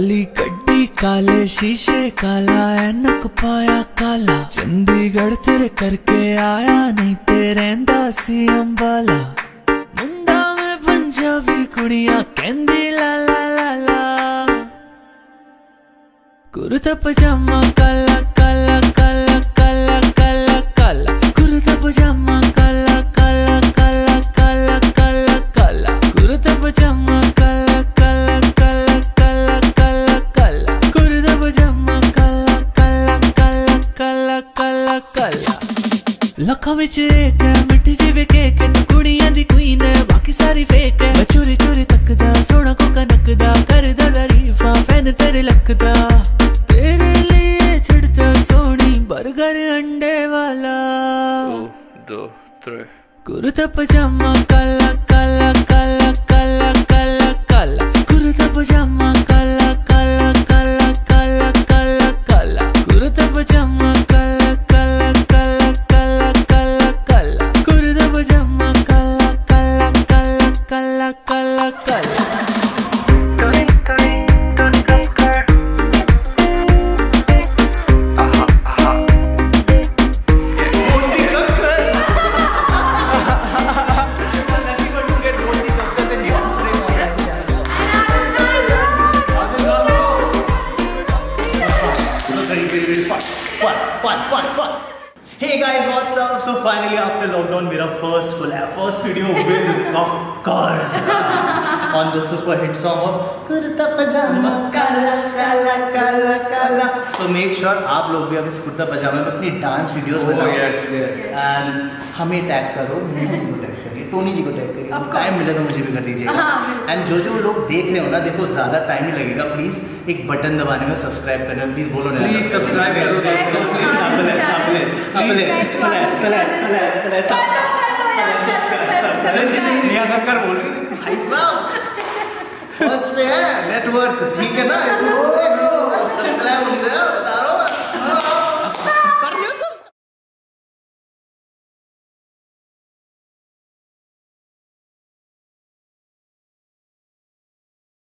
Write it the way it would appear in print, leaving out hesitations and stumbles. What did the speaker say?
काली गड्डी काले शीशे काला ऐनक पाया काला, चंडीगढ़ तेरे करके आया नहीं तेरे सी अंबाला। मुंडा में पंजाबी कुड़ियां कहंदी ला ला ला ला, कुर्ता पजामा काला काला काला काला काला काला, कुर्ता पजामा काला काला काला काला काला काला, कुर्ता पजामा काला काला काला काला काला काला, कुर्ता पजामा काला काला काला काला काला काला। लखा विच एक है मिठी जी वे केक, तू कुड़ियां दी क्वीन है बाकी सारी फेक है। मैं चोरी चोरी तकदा सोना कोका नकदा, करदा तारीफां फैन तेरे लकदा, तेरे लिए चढ़ता सोनी बर्गर अंडे वाला। 1 2 3 कुर्ता पजामा काला काला काला काला काला काला, कुर्ता पजामा काला काला काला काला काला काला, कुर्ता पजामा काला काला काला काला काला काला, कुर्ता पजामा काला काला काला काला काला काला। Hey guys, what's up? So finally after lockdown मेरा first video with of course on the super hit song of kurta पजामा काला काला काला काला। So make sure आप लोग भी अब इस कुर्ता पजामा में अपनी डांस वीडियोस बनाओ एंड हमें टैग करो, मुझे को टैग करिए, टोनी जी को टैग करिए, टाइम मिले तो मुझे भी कर दीजिएगा। एंड जो लोग देख रहे हो ना, देखो ज़्यादा टाइम ही लगेगा, प्लीज़ एक बटन दबाने में सब्सक्राइब करना, प्लीज़ बोलो ना, प्लीज़ सब्सक्राइब करो फर्स्ट पे है नेटवर्क, ठीक है ना।